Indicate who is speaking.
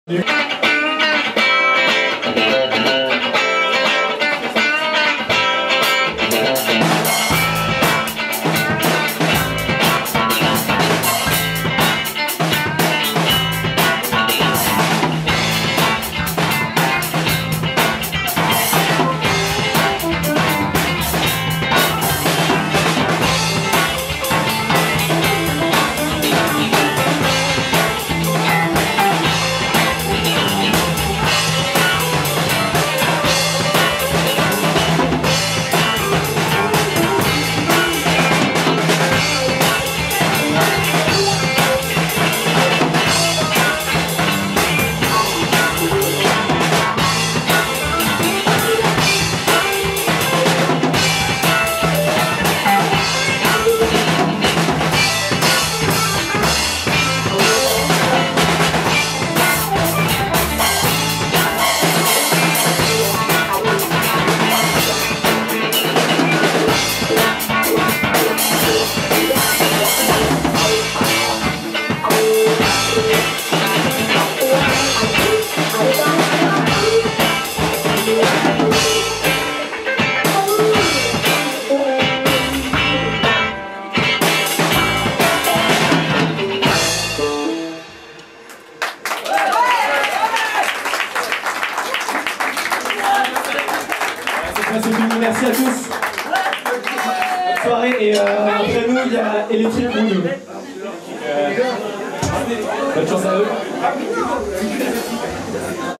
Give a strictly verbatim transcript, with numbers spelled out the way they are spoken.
Speaker 1: Merci à tous. Bonne soirée et euh, après nous il y a Electric Moon. Euh, bonne chance à eux.